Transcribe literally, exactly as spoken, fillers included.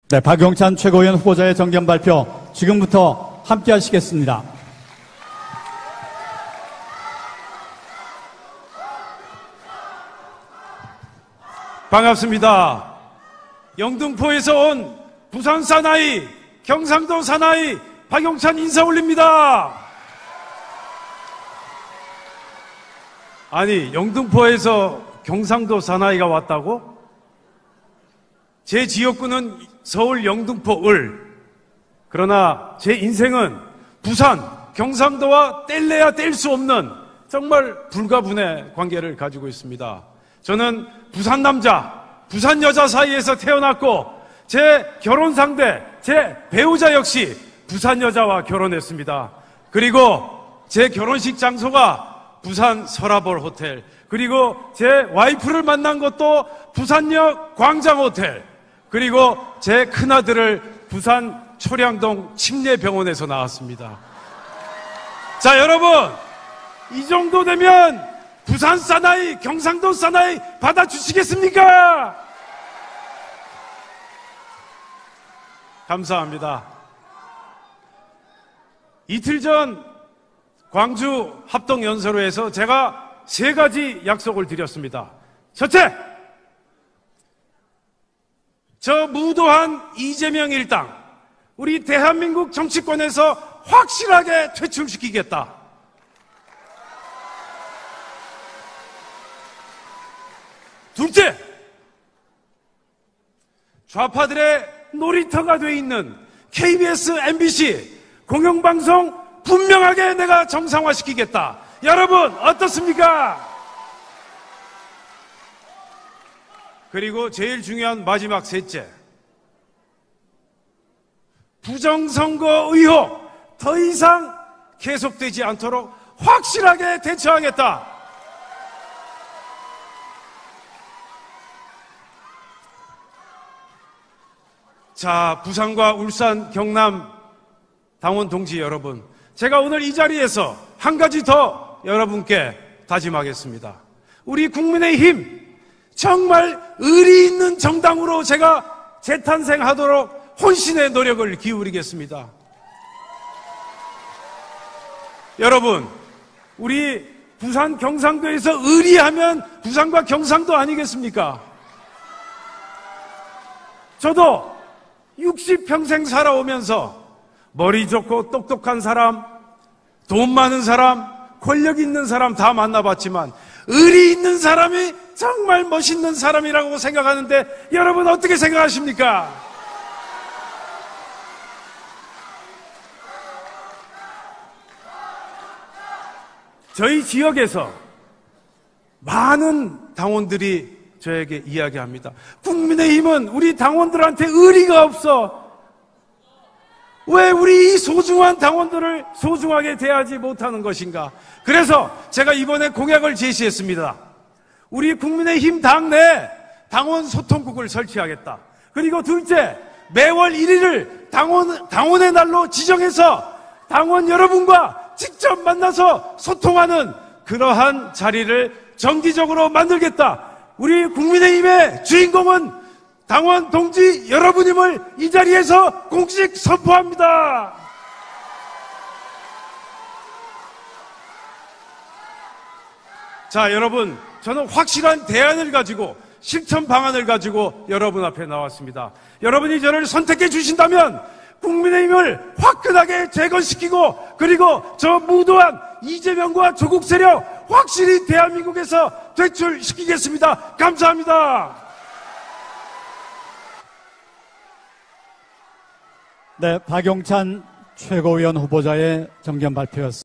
네, 박용찬 최고위원 후보자의 정견 발표 지금부터 함께 하시겠습니다. 반갑습니다. 영등포에서 온 부산 사나이, 경상도 사나이 박용찬 인사 올립니다. 아니, 영등포에서 경상도 사나이가 왔다고? 제 지역구는 서울 영등포을. 그러나 제 인생은 부산, 경상도와 뗄래야 뗄 수 없는 정말 불가분의 관계를 가지고 있습니다. 저는 부산 남자, 부산 여자 사이에서 태어났고 제 결혼 상대, 제 배우자 역시 부산 여자와 결혼했습니다. 그리고 제 결혼식 장소가 부산 서라볼 호텔, 그리고 제 와이프를 만난 것도 부산역 광장호텔, 그리고 제 큰아들을 부산 초량동 침례병원에서 낳았습니다. 자, 여러분, 이 정도 되면 부산 사나이, 경상도 사나이 받아주시겠습니까? 감사합니다. 이틀 전 광주 합동연설회에서 제가 세 가지 약속을 드렸습니다. 첫째, 저 무도한 이재명 일당, 우리 대한민국 정치권에서 확실하게 퇴출시키겠다. 둘째, 좌파들의 놀이터가 돼 있는 케이비에스, 엠비씨 공영방송 분명하게 내가 정상화시키겠다. 여러분 어떻습니까? 그리고 제일 중요한 마지막 셋째, 부정선거 의혹 더 이상 계속되지 않도록 확실하게 대처하겠다. 자, 부산과 울산, 경남 당원 동지 여러분, 제가 오늘 이 자리에서 한 가지 더 여러분께 다짐하겠습니다. 우리 국민의힘 정말 의리 있는 정당으로 제가 재탄생하도록 혼신의 노력을 기울이겠습니다. 여러분, 우리 부산 경상도에서 의리하면 부산과 경상도 아니겠습니까? 저도 육십 평생 살아오면서 머리 좋고 똑똑한 사람, 돈 많은 사람, 권력 있는 사람 다 만나봤지만 의리 있는 사람이 정말 멋있는 사람이라고 생각하는데 여러분 어떻게 생각하십니까? 저희 지역에서 많은 당원들이 저에게 이야기합니다. 국민의힘은 우리 당원들한테 의리가 없어. 왜 우리 이 소중한 당원들을 소중하게 대하지 못하는 것인가? 그래서 제가 이번에 공약을 제시했습니다. 우리 국민의힘 당내 당원 소통국을 설치하겠다. 그리고 둘째, 매월 일 일을 당원, 당원의 날로 지정해서 당원 여러분과 직접 만나서 소통하는 그러한 자리를 정기적으로 만들겠다. 우리 국민의힘의 주인공은 당원 동지 여러분임을 이 자리에서 공식 선포합니다. 자, 여러분, 저는 확실한 대안을 가지고 실천 방안을 가지고 여러분 앞에 나왔습니다. 여러분이 저를 선택해 주신다면 국민의힘을 화끈하게 재건시키고 그리고 저 무도한 이재명과 조국 세력 확실히 대한민국에서 퇴출시키겠습니다. 감사합니다. 네, 박용찬 최고위원 후보자의 정견 발표였습니다.